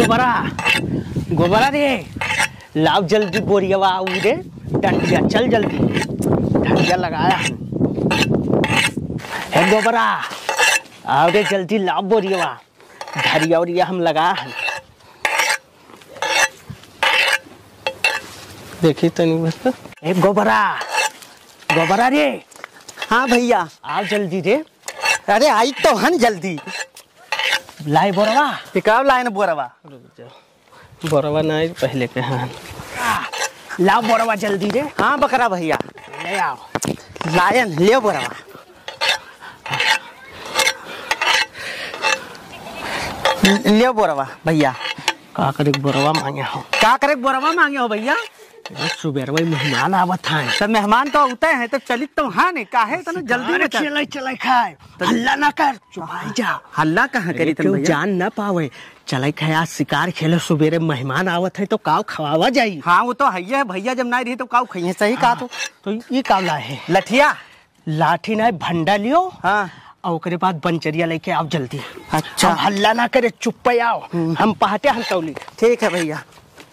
गोबरा गोबरा रे, लाओ जल्दी बोरियावा आऊ रे। डंडिया चल जल्दी, डंडिया लगाया है। गोबरा आओ रे जल्दी, लाओ बोरियावा, धरिया उरिया हम लगाया है। देखी तो नहीं बस। ए गोबरा गोबरा रे। हाँ भैया आओ जल्दी रे। अरे आई तो हन जल्दी। लाई बोरवा पिकाव लाइन बोरवा। बोरवा नहीं पहले के। हाँ लाओ बोरवा जल्दी रे। हाँ बकरा भैया ले आओ। लायन ले बोरवा। ले बोरवा भैया। का करे बोरवा मांगे हो? का करे बोरवा मांगे हो भैया? सुबह मेहमान आवत है। तो मेहमान तो होते हैं तो चलित तो हाँ नहीं काहे तो जल्दी में चले चले खाए। हल्ला ना कर, चुपाई जा। हल्ला कहाँ करी क्यों जान ना पावे। चले खाए, आज शिकार खेले। सुबेरे मेहमान आवत है तो काव खवावा जाई। हाँ वो तो है भैया, जब नहीं रही तो काव खाइए। सही कहा। तो ये काव ला है? लठिया लाठी ना भंडा लियो। हाँ और उसके बाद बंचरिया लेके आओ जल्दी। अच्छा हल्ला ना करे, चुप पे आओ। हम पहाटे हम तौली। ठीक है भैया।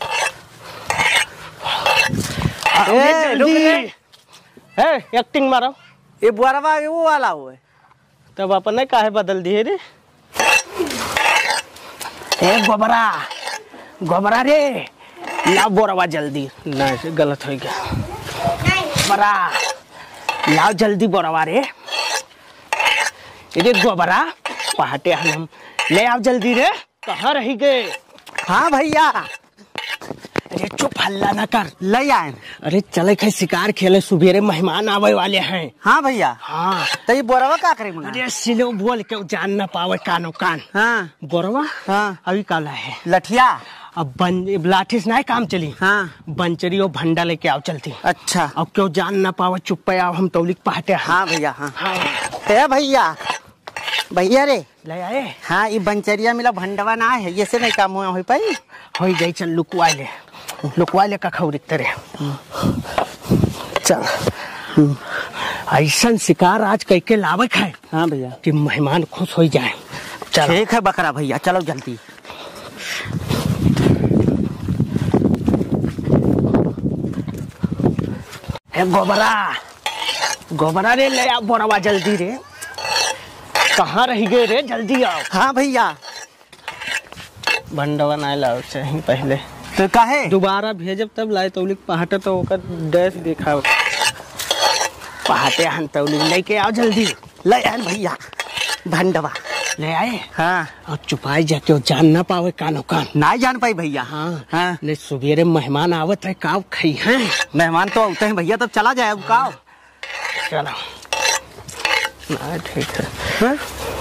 एक्टिंग मारो। ये बोरवा वो वाला हुआ है। तब अपन काहे बदल दिए रे? ए गोबरा गोबरा रे, लाओ बोरवा जल्दी। नहीं गलत हो गया। गोबरा लाओ जल्दी बोरवा रे। ये गोबरा पहाटे हम ले आओ जल्दी रे। कहाँ रही गए? हाँ भैया। अरे चुप, हल्ला ना कर। ले आए। अरे चले खाए शिकार खेले, सुबेरे मेहमान आवे वाले हैं। हाँ भैया। हाँ तो ये बोरवा क्या करे? अरे सिलो बोल के जान ना पावे कानो कान। हाँ बोरवा। हाँ अभी काला है लठिया। अब लाठी से नहीं काम चली। हाँ बंचरी और भंडा लेके आओ चलती। अच्छा अब क्यों जान ना पावे, चुप पे आओ। हम तौलिक पहाटे। हाँ भैया। हाँ हाँ भैया भैया रे ले आए। हाँ ये बंचरिया मिला भंडवा ना है, ये से नहीं काम हुआ हो पाई। हो गई, चल लुकवा ले का खौरिक तेरे। चल ऐसा शिकार आज कह के लावक है। हाँ भैया कि मेहमान खुश हो जाए। चल ठीक है बकरा भैया, चलो जल्दी। गोबरा गोबरा रे, ले आओ बोरवा जल्दी रे। कहाँ रह गए रे? जल्दी आओ। हाँ भैया। भंडवा नहीं लाओ चाहिए पहले तो काहे? दोबारा भेजब तब लाए तौलिक पहाटे। तो ओकर डैश दिखाओ। पहाटे हन तौलिक लेके आओ जल्दी। ले आए भैया भंडवा। ले आए। हाँ और चुपाई जाके जान ना पावे कानो कान। ना जान पाई भैया। हाँ हाँ ले सुबेरे मेहमान आवत है, काव खाई हैं। मेहमान तो आते हैं भैया, तब चला जाए अब काव। चलो ना ठीक है। हाँ?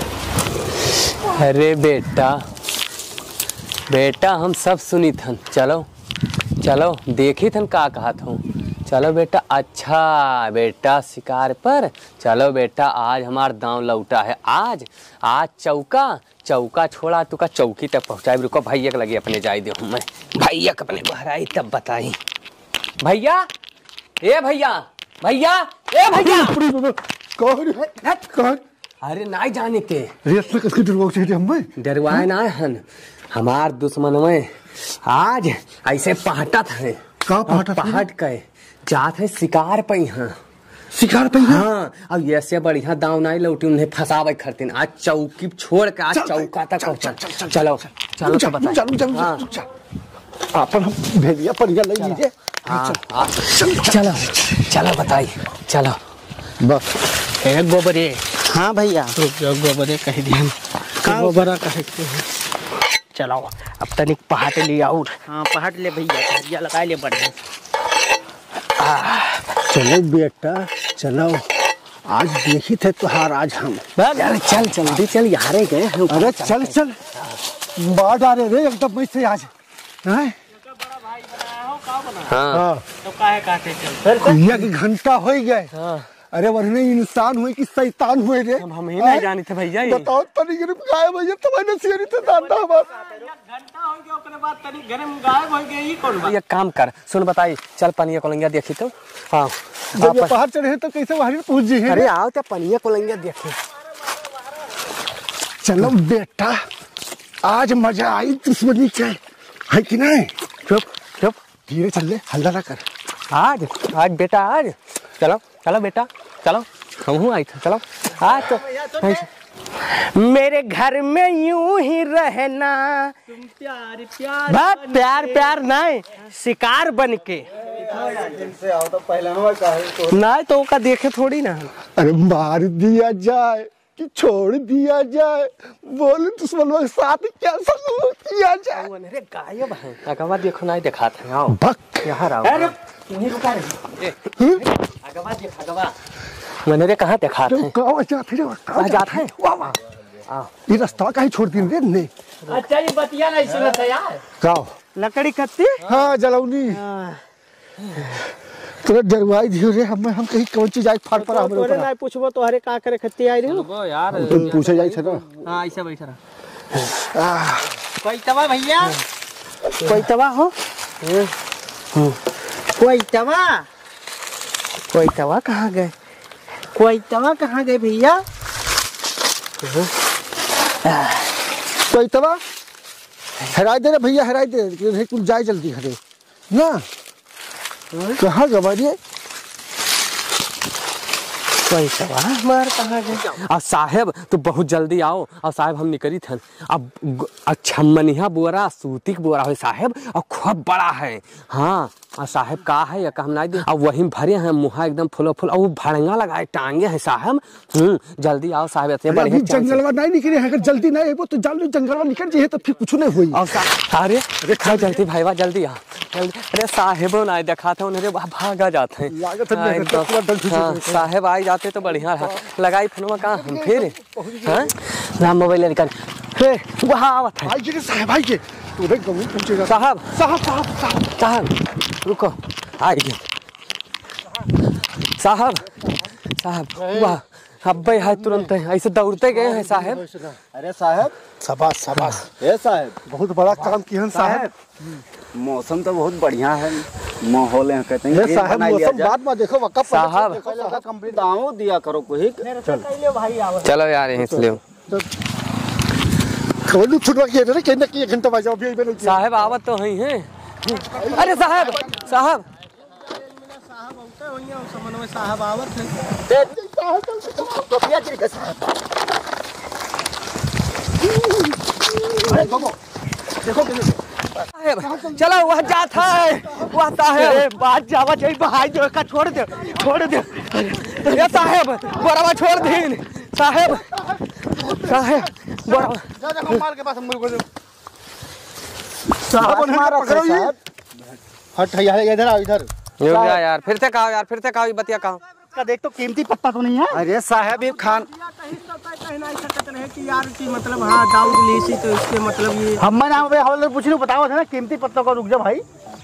अरे बेटा बेटा हम सब सुनी थन। चलो चलो देखी थन का कहा था। चलो बेटा। अच्छा बेटा शिकार पर चलो बेटा। आज हमार दांव लौटा है। आज चौका छोड़ा तुका चौकी तक पहुँचाए। रुको भैया के लगे अपने जाए दे। मैं भैया के अपने बहराई तब बताई। भैया ए भैया भैया ए भैया। कौन? अरे नहीं जाने के रेस में किसकी डरवाओ चाहिए हमें? डरवाए ना हन हमार दुश्मन में। आज ऐसे पहटत है। का पहटत? पहट के जात है शिकार पे। यहाँ शिकार पे? हाँ अब ऐसे बढ़िया दाव नहीं लौटी उन्हें फंसावे खरतीन। आज चौकी छोड़ के आज चौका तक पहुंचा। चलो चलो तो बता। अपन हम भेलिया परिया ले लीजिए। चलो चलो बताइए। चलो बस गोबरे। हाँ भैया। गोबरे कह दिए। गोबरा कह। चलो अब तनिक पहाटे ले आओ। हाँ पहाड़ ले भैया, धरिया लगा ले बढ़िया। चलो बेटा चलो, आज देखी थे तुहार। आज हम अरे चल जल्दी चल। यारे गए। अरे चल चल बाढ़ आ रहे रे एकदम से आज। हाँ तो काहे कहते चल? एक घंटा हो गए। अरे वरने इंसान हुए कि शैतान हुए रे? हम ही नहीं जानी थे भैया। बताओ तनिक गायब भैया, तुम्हारे सियरी थे दादा हमार। घंटा हो गया, ओकरे बाद तनिक घर में गायब हो गया। ये कौन बात? एक काम कर, सुन बताई। चल पनिया कोलंगिया देखी तो। हाँ जब ये पहाड़ चढ़े तो कैसे वहां पहुंच जी है? अरे आओ तो पनिया कोलंगिया देखी। चलो बेटा आज मजा आई दुश्मनी के है कि नहीं? चुप चुप। धीरे चल ले, हल्ला ना कर। आज आज बेटा आज चलो चलो बेटा चलो। हम आई था चलो आज तो मेरे घर में यूं ही रहना, तुम प्यार प्यार बस प्यार प्यार नहीं, शिकार बन के से आओ तो पहले तो नहीं तो का देखे थोड़ी ना। अरे मार दिया जाए कि छोड़ दिया जाए, बोल दुश्मनों के साथ क्या सलूक किया जाए। अरे गायब है अगवा देखो नहीं देखा था। आओ भक्त यहाँ आओ। वहीं रुका रहे। अगवा देख अगवा मैंने कहाँ देखा था। गाँव जाते रे, कहाँ जाते हैं? वाह वाह, ये रास्ता कहीं छोड़ दी रे ने। अच्छा ये बतिया नहीं सुनता यार। गाँव लकड़ी कत्ती हाँ जलौनी तुरंत डरवाई दियो रे। हम कहीं कौन चीज आई फाड़ पड़ा हमरे तोरे ऊपर। ना पूछबो तो हरे का करे खत्ती आई रही यार तुम पूछे जाई छे ना। हां ऐसा बैठा रहा। कोई तवा भैया, कोई तवा हो, कोई तवा, कोई तवा कहाँ गए? कोई तवा कहाँ गए भैया? कोई तवा हराई दे रे भैया, हराई दे। कुल जाए जल्दी हरे ना। कहाँ गवा रे? कोई तवा मार कहाँ गए? और साहेब तो बहुत जल्दी आओ। और साहेब हम निकली थे अब अच्छा मनिया बोरा सूती बोरा है साहेब और खूब बड़ा है। हाँ और साहेब का है या हम नहीं दे और वहीं भरे हैं मुहा एकदम फुलो फुल और वो भड़ंगा लगाए टांगे हैं साहब। जल्दी आओ साहब ऐसे अरे अभी जंगलवा नहीं निकले, अगर जल्दी नहीं आइबो तो जान लो जंगलवा निकल जे तो फिर कुछ नहीं होई। और अरे अरे जल्दी भाईवा जल्दी आ जल्दी। अरे साहेबो नहीं देखा था उन्हें भागा जाते हैं। साहेब आई जाते तो बढ़िया रहा। लगाई फोनवा कहाँ हम फिर हाँ राम मोबाइल निकाल फिर वहाँ आवत है। आई के साहब आई के तू देख गऊ पहुंचेगा। साहब साहब साहब साहब साहब रुको आइए साहब साहब वाह अब है तुरंत है ऐसे दौड़ते गए हैं साहब। अरे साहब शाबाश शाबाश, ए साहब बहुत बड़ा काम किया है साहब। मौसम तो बहुत बढ़िया है, माहौल है कहते हैं। ये साहब मौसम बाद में देखो वक्त साहब कंप्लीट आओ दिया करो कोई। चलो यार यहीं से ले खोलू छुटवा के रे कहने कि 1 घंटा बजाओ अभी नहीं। साहब आवत तो ही हैं। अरे साहब साहब साहब आवत है। साहब चलो वह जाता है वह साहब बात जावा चाहिए भाई जो का छोड़ दे छोड़ दे। ये साहब बराबर छोड़ दीन साहब साहब बराबर मार के पास हम को साहब मारो पकड़ो ये। हट यार इधर आओ इधर। रुक जा यार फिर से कहो यार फिर से कहो ये बतिया कहो। का देख तो कीमती पत्ता तो नहीं है। अरे साहब ये खान मतलब हाँ दाऊद लीसी तो इसके मतलब ये हम ना हवलदार पूछ रहे बताओ था ना कीमती पत्तों का। रुक जा भाई